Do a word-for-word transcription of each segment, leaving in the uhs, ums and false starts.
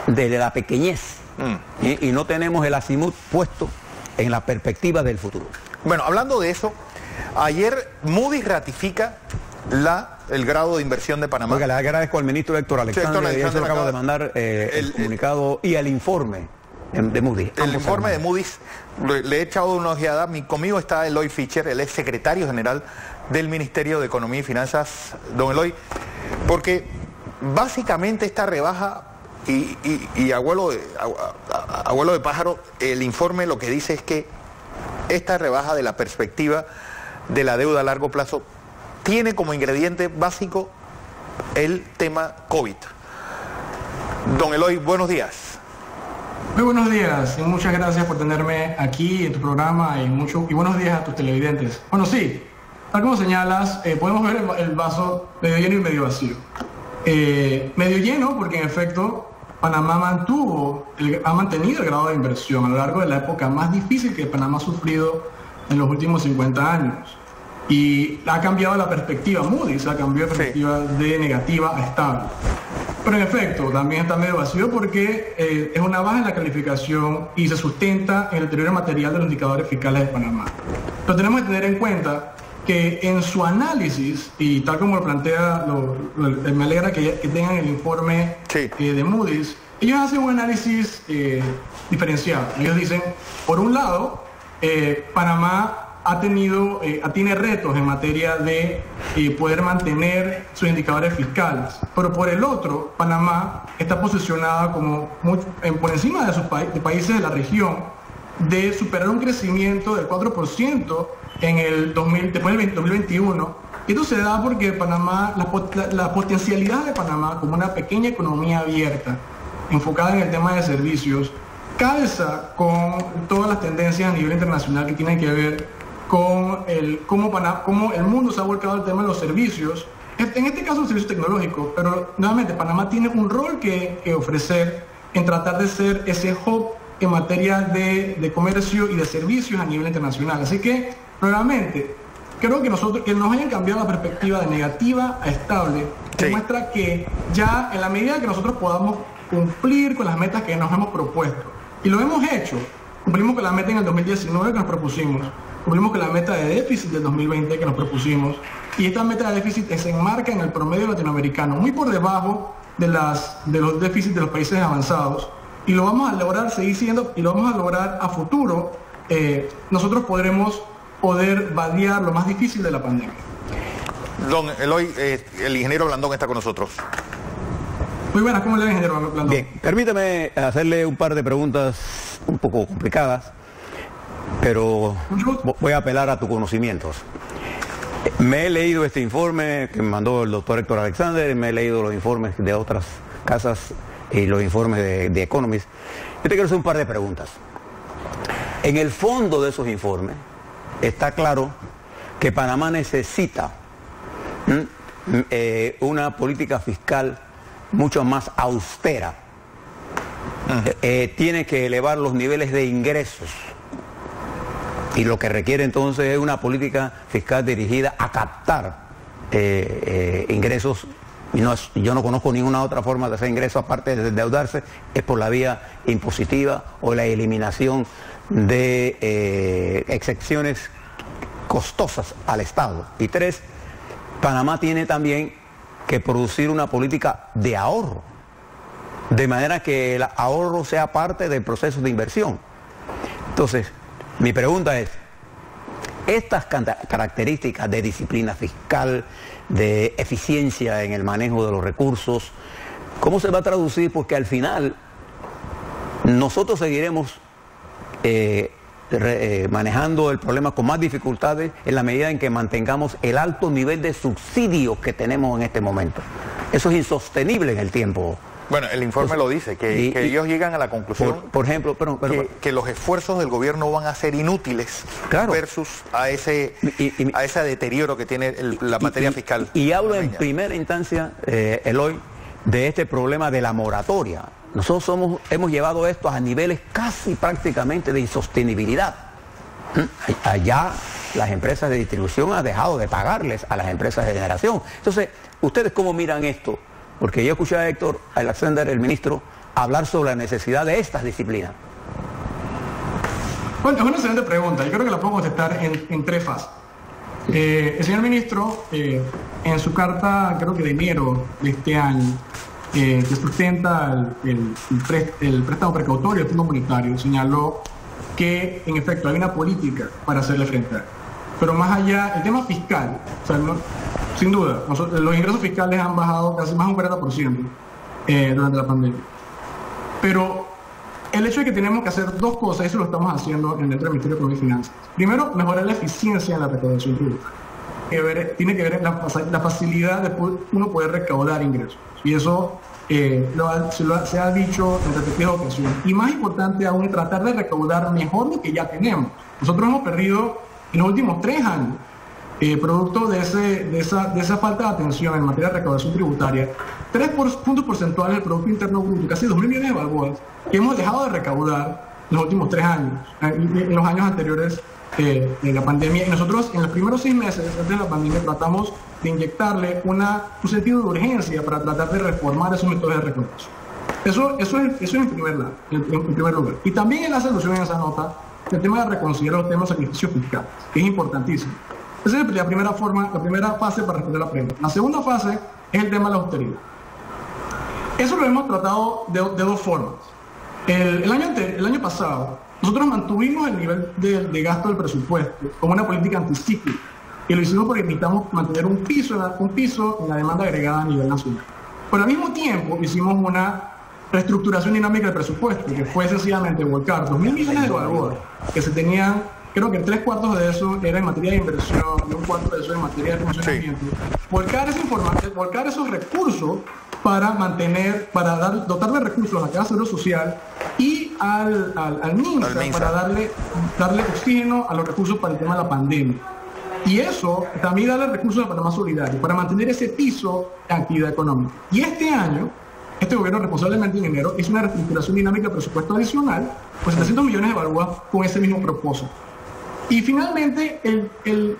de la pequeñez mm. ¿eh? y no tenemos el azimut puesto en la perspectiva del futuro. Bueno, hablando de eso, ayer Moody's ratifica la, el grado de inversión de Panamá. Oiga, le agradezco al ministro Héctor Alexander, sí, Héctor Alexander, acabo de mandar eh, el, el comunicado y el informe de Moody's. El informe de Moody's, le, le he echado una ojeada. Mi, conmigo está Eloy Fischer, el ex secretario general del Ministerio de Economía y Finanzas. Don Eloy, porque básicamente esta rebaja, y, y, y abuelo, de, a, a, abuelo de pájaro, el informe lo que dice es que esta rebaja de la perspectiva de la deuda a largo plazo tiene como ingrediente básico el tema COVID. Don Eloy, buenos días. Muy buenos días y muchas gracias por tenerme aquí en tu programa y, mucho, y buenos días a tus televidentes. Bueno, sí, tal como señalas, eh, podemos ver el, el vaso medio lleno y medio vacío. Eh, medio lleno porque en efecto Panamá mantuvo, el, ha mantenido el grado de inversión a lo largo de la época más difícil que Panamá ha sufrido en los últimos cincuenta años. Y ha cambiado la perspectiva, Moody's ha cambiado la perspectiva sí. de negativa a estable. Pero en efecto, también está medio vacío porque eh, es una baja en la calificación y se sustenta en el deterioro material de los indicadores fiscales de Panamá. Pero tenemos que tener en cuenta que en su análisis, y tal como lo plantea, lo, lo, me alegra que, que tengan el informe sí. eh, de Moody's, ellos hacen un análisis eh, diferenciado. Ellos dicen, por un lado, eh, Panamá ha tenido, eh, tiene retos en materia de eh, poder mantener sus indicadores fiscales, pero por el otro, Panamá está posicionada como muy, en, por encima de sus pa de países de la región, de superar un crecimiento del cuatro por ciento en el dos mil, después del dos mil veintiuno. Esto se da porque Panamá, la, la, la potencialidad de Panamá como una pequeña economía abierta, enfocada en el tema de servicios, calza con todas las tendencias a nivel internacional que tienen que ver con el, cómo, Panamá, cómo el mundo se ha volcado al tema de los servicios, en este caso los servicios tecnológicos, pero nuevamente Panamá tiene un rol que, que ofrecer en tratar de ser ese hub en materia de, de comercio y de servicios a nivel internacional. Así que, nuevamente, creo que nosotros, que nos hayan cambiado la perspectiva de negativa a estable, sí. demuestra que ya en la medida que nosotros podamos cumplir con las metas que nos hemos propuesto, y lo hemos hecho, cumplimos con la meta en el dos mil diecinueve que nos propusimos, cumplimos con la meta de déficit del dos mil veinte que nos propusimos, y esta meta de déficit se enmarca en el promedio latinoamericano, muy por debajo de, las, de los déficits de los países avanzados, y lo vamos a lograr seguir siendo, y lo vamos a lograr a futuro. Eh, nosotros podremos poder vadear lo más difícil de la pandemia. Don Eloy, eh, el ingeniero Blandón está con nosotros. Muy buenas, ¿cómo le va, ingeniero Blandón? Bien, permítame hacerle un par de preguntas un poco complicadas, pero voy a apelar a tus conocimientos. Me he leído este informe que me mandó el doctor Héctor Alexander, me he leído los informes de otras casas y los informes de, de Economist. Yo te quiero hacer un par de preguntas. En el fondo de esos informes está claro que Panamá necesita ¿m? Eh, una política fiscal mucho más austera. Uh-huh. eh, eh, tiene que elevar los niveles de ingresos. Y lo que requiere entonces es una política fiscal dirigida a captar eh, eh, ingresos. Y no es, yo no conozco ninguna otra forma de hacer ingresos aparte de endeudarse, es por la vía impositiva o la eliminación de eh, excepciones costosas al Estado. Y tres, Panamá tiene también que producir una política de ahorro, de manera que el ahorro sea parte del proceso de inversión. Entonces, mi pregunta es, estas características de disciplina fiscal, de eficiencia en el manejo de los recursos, ¿cómo se va a traducir? Porque al final nosotros seguiremos eh, re, eh, manejando el problema con más dificultades en la medida en que mantengamos el alto nivel de subsidios que tenemos en este momento. Eso es insostenible en el tiempo. Bueno, el informe Entonces, lo dice, que, y, que ellos y, llegan a la conclusión por, por ejemplo, pero, pero, que, que los esfuerzos del gobierno van a ser inútiles claro. versus a ese, y, y, a ese deterioro que tiene el, la materia y, fiscal. Y, y hablo en primera instancia, eh, Eloy, de este problema de la moratoria. Nosotros somos, hemos llevado esto a niveles casi prácticamente de insostenibilidad. Allá las empresas de distribución han dejado de pagarles a las empresas de generación. Entonces, ¿ustedes cómo miran esto? Porque yo escuché a Héctor Alexander, el ministro, hablar sobre la necesidad de estas disciplinas? Bueno, es una excelente pregunta. Yo creo que la puedo contestar en, en tres fases. Eh, el señor ministro, eh, en su carta, creo que de enero de este año, eh, que sustenta el, el, el, prest, el préstamo precautorio del Fondo Monetario, señaló que, en efecto, hay una política para hacerle frente a él. Pero más allá, el tema fiscal, o sea, no, sin duda, nosotros, los ingresos fiscales han bajado casi más de un cuarenta por ciento eh, durante la pandemia. Pero el hecho de que tenemos que hacer dos cosas, eso lo estamos haciendo en el Ministerio de Economía y Finanzas. Primero, mejorar la eficiencia en la recaudación tributaria. Tiene que ver en la, la facilidad de uno poder recaudar ingresos. Y eso eh, lo, se, lo, se ha dicho en repetidas ocasiones. Y más importante aún, tratar de recaudar mejor lo que ya tenemos. Nosotros hemos perdido en los últimos tres años, eh, producto de, ese, de, esa, de esa falta de atención en materia de recaudación tributaria, tres por, puntos porcentuales del Producto Interno Bruto, casi dos mil millones de balboas, que hemos dejado de recaudar en los últimos tres años, en los años anteriores eh, de la pandemia. Y nosotros en los primeros seis meses antes de la pandemia tratamos de inyectarle una, un sentido de urgencia para tratar de reformar esos métodos de recaudación. Eso, eso, es, eso es en primer, lugar, en, en primer lugar. Y también en la solución en esa nota, el tema de reconsiderar los temas de sacrificio fiscal, que es importantísimo. Esa es la primera forma, la primera fase para responder la pregunta. La segunda fase es el tema de la austeridad. Eso lo hemos tratado de, de dos formas. El, el, año anterior, el año pasado, nosotros mantuvimos el nivel de, de gasto del presupuesto como una política anticíclica, y lo hicimos porque necesitamos mantener un piso, un piso en la demanda agregada a nivel nacional. Pero al mismo tiempo hicimos una reestructuración dinámica del presupuesto, que fue sencillamente volcar dos mil millones de balboas que se tenían, creo que tres cuartos de eso era en materia de inversión y un cuarto de eso en materia de funcionamiento. Sí. Volcar, esa volcar esos recursos para mantener, para dar, dotar de recursos a la Caja de Seguro Social y al, al, al MINSA, al MINSA para darle, darle oxígeno a los recursos para el tema de la pandemia. Y eso también darle recursos a Panamá Solidario para mantener ese piso de actividad económica. Y este año, este gobierno responsablemente en enero hizo una reestructuración dinámica de presupuesto adicional, pues setecientos millones de balboas con ese mismo propósito. Y finalmente, el, el,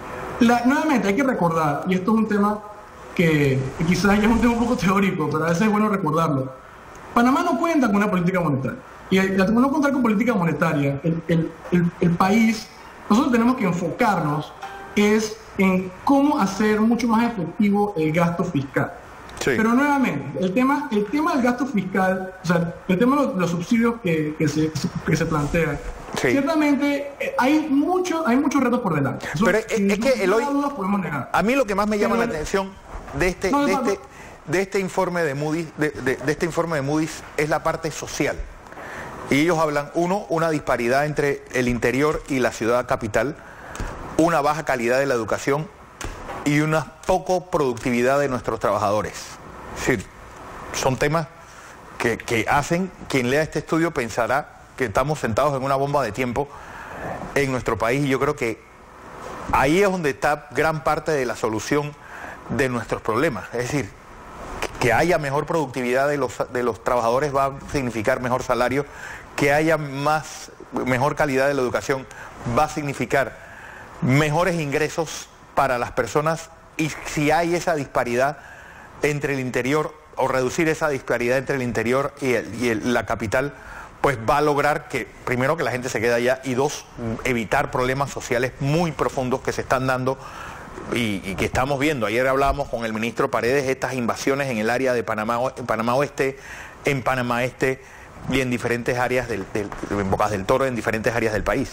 la, nuevamente hay que recordar, y esto es un tema que quizás ya es un tema un poco teórico, pero a veces es bueno recordarlo. Panamá no cuenta con una política monetaria. Y al no contar con política monetaria, el, el, el, el país, nosotros tenemos que enfocarnos es en cómo hacer mucho más efectivo el gasto fiscal. Sí. Pero nuevamente, el tema, el tema del gasto fiscal, o sea, el tema de los, los subsidios que, que, se, que se plantea, sí. Ciertamente eh, hay mucho, hay muchos retos por delante. Eso, pero es, es que Eloy, no podemos negar. A mí lo que más me llama Pero, la atención de este, no, de este, de este informe de Moody's, de, de, de este informe de Moody's es la parte social. Y ellos hablan, uno, una disparidad entre el interior y la ciudad capital, una baja calidad de la educación y una poco productividad de nuestros trabajadores. Es decir, son temas que, que hacen, quien lea este estudio pensará que estamos sentados en una bomba de tiempo en nuestro país, y yo creo que ahí es donde está gran parte de la solución de nuestros problemas. Es decir, que haya mejor productividad de los, de los trabajadores va a significar mejor salario, que haya más, mejor calidad de la educación va a significar mejores ingresos para las personas, y si hay esa disparidad entre el interior, o reducir esa disparidad entre el interior y, el, y el, la capital, pues va a lograr que, primero, que la gente se quede allá, y dos, evitar problemas sociales muy profundos que se están dando y, y que estamos viendo. Ayer hablábamos con el ministro Paredes, estas invasiones en el área de Panamá, en Panamá Oeste, en Panamá Este y en diferentes áreas, del, del, en Bocas del Toro, en diferentes áreas del país.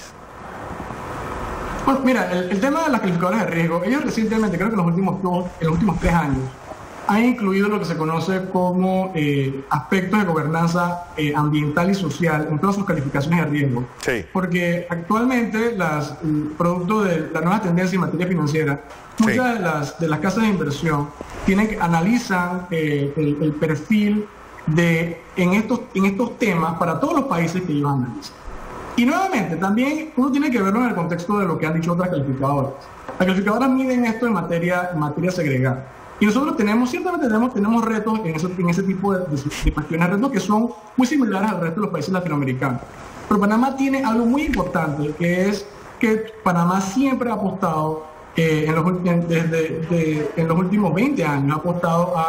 Bueno, mira, el, el tema de las calificadoras de riesgo, ellos recientemente, creo que en los últimos, dos, en los últimos tres años, han incluido lo que se conoce como eh, aspectos de gobernanza eh, ambiental y social en todas sus calificaciones de riesgo. Sí. Porque actualmente, las, producto de la nueva tendencia en materia financiera, muchas sí. de, las, de las casas de inversión tienen que analizan eh, el, el perfil de en estos, en estos temas para todos los países que ellos analizan. Y nuevamente, también uno tiene que verlo en el contexto de lo que han dicho otras calificadoras. Las calificadoras miden esto en materia, en materia segregada. Y nosotros tenemos, ciertamente tenemos, tenemos retos en ese, en ese tipo de, de, de cuestiones, retos que son muy similares al resto de los países latinoamericanos. Pero Panamá tiene algo muy importante, que es que Panamá siempre ha apostado, eh, en, los, en, desde, de, en los últimos veinte años, ha apostado a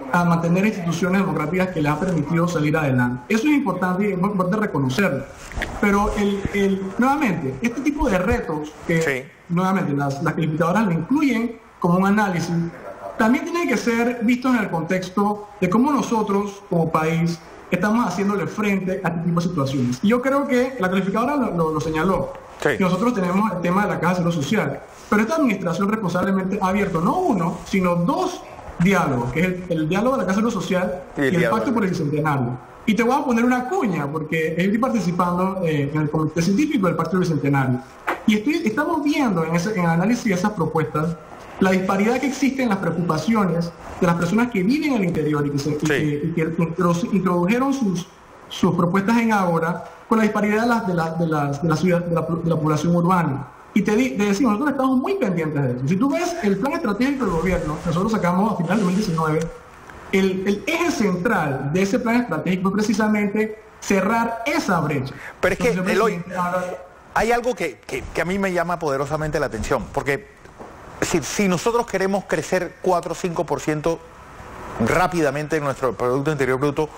a mantener instituciones democráticas que les ha permitido salir adelante. Eso es importante y es muy importante reconocerlo. Pero el, el, nuevamente, este tipo de retos que sí. nuevamente las, las calificadoras lo incluyen como un análisis, también tienen que ser vistos en el contexto de cómo nosotros como país estamos haciéndole frente a este tipo de situaciones. Y yo creo que la calificadora lo, lo, lo señaló, sí. que nosotros tenemos el tema de la Caja de Seguro Social, pero esta administración responsablemente ha abierto no uno, sino dos diálogos, que es el, el diálogo de la Caja de Seguro Social y el, y el Pacto por el Bicentenario. Y te voy a poner una cuña, porque estoy participando eh, en el Comité Científico del Pacto del Bicentenario. Y estoy, estamos viendo en, ese, en el análisis de esas propuestas la disparidad que existe en las preocupaciones de las personas que viven en el interior y que, se, sí. y que, y que introdujeron sus, sus propuestas en Ágora con la disparidad de la, de la, de la, de la, ciudad, de la, de la población urbana. Y te, te decimos, nosotros estamos muy pendientes de eso. Si tú ves el plan estratégico del gobierno, nosotros sacamos a final de dos mil diecinueve, el, el eje central de ese plan estratégico es precisamente cerrar esa brecha. Pero es que, Entonces, Eloy, hay algo que, que, que a mí me llama poderosamente la atención, porque Si, si nosotros queremos crecer cuatro o cinco por ciento rápidamente en nuestro Producto Interior Bruto,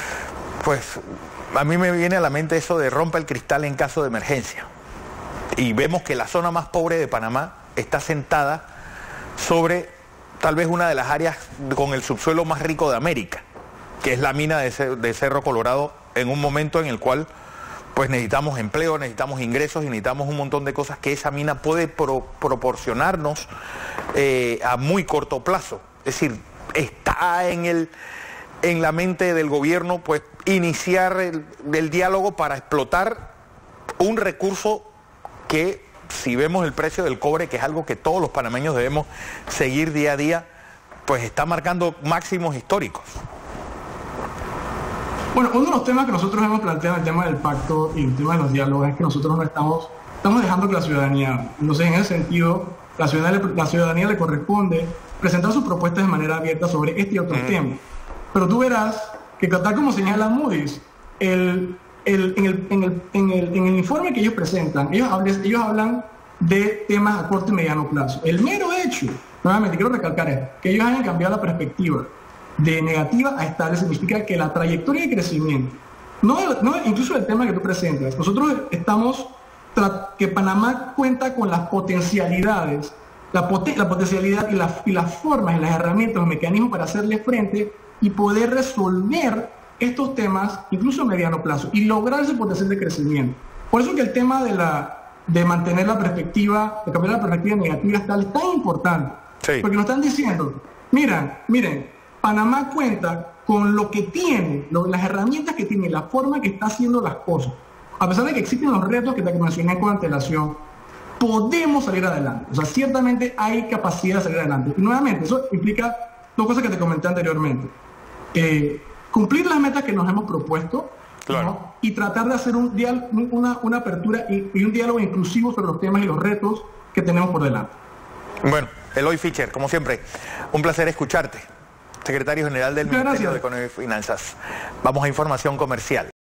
pues a mí me viene a la mente eso de rompa el cristal en caso de emergencia. Y vemos que la zona más pobre de Panamá está sentada sobre tal vez una de las áreas con el subsuelo más rico de América, que es la mina de, de Cerro Colorado, en un momento en el cual pues necesitamos empleo, necesitamos ingresos y necesitamos un montón de cosas que esa mina puede pro, proporcionarnos eh, a muy corto plazo. Es decir, está en, el, en la mente del gobierno pues iniciar el, el diálogo para explotar un recurso que, si vemos el precio del cobre, que es algo que todos los panameños debemos seguir día a día, pues está marcando máximos históricos. Bueno, uno de los temas que nosotros hemos planteado, el tema del pacto y el tema de los diálogos, es que nosotros no estamos, estamos dejando que la ciudadanía, entonces en ese sentido, la ciudadanía, la ciudadanía le corresponde presentar sus propuestas de manera abierta sobre este y otros uh-huh. temas. Pero tú verás que tal como señala Moody's, el, el, en, el, en, el, en, el, en el informe que ellos presentan, ellos hablan, ellos hablan de temas a corto y mediano plazo. El mero hecho, nuevamente quiero recalcar esto, que ellos hayan cambiado la perspectiva de negativa a estable significa que la trayectoria de crecimiento, no, no incluso el tema que tú presentas, nosotros estamos, que Panamá cuenta con las potencialidades, la, poten, la potencialidad y, la, y las formas, y las herramientas, los mecanismos para hacerle frente y poder resolver estos temas incluso a mediano plazo y lograr ese potencial de crecimiento. Por eso que el tema de, la, de mantener la perspectiva, de cambiar la perspectiva negativa estable es tan importante, sí. porque nos están diciendo, miren, miren, Panamá cuenta con lo que tiene, lo, las herramientas que tiene, la forma que está haciendo las cosas. A pesar de que existen los retos que te mencioné con antelación, podemos salir adelante. O sea, ciertamente hay capacidad de salir adelante. Y nuevamente, eso implica dos cosas que te comenté anteriormente. Eh, cumplir las metas que nos hemos propuesto, claro. ¿no? Y tratar de hacer un dial, una, una apertura y, y un diálogo inclusivo sobre los temas y los retos que tenemos por delante. Bueno, Eloy Fischer, como siempre, un placer escucharte. Secretario General del Ministerio de Economía y Finanzas. Vamos a información comercial.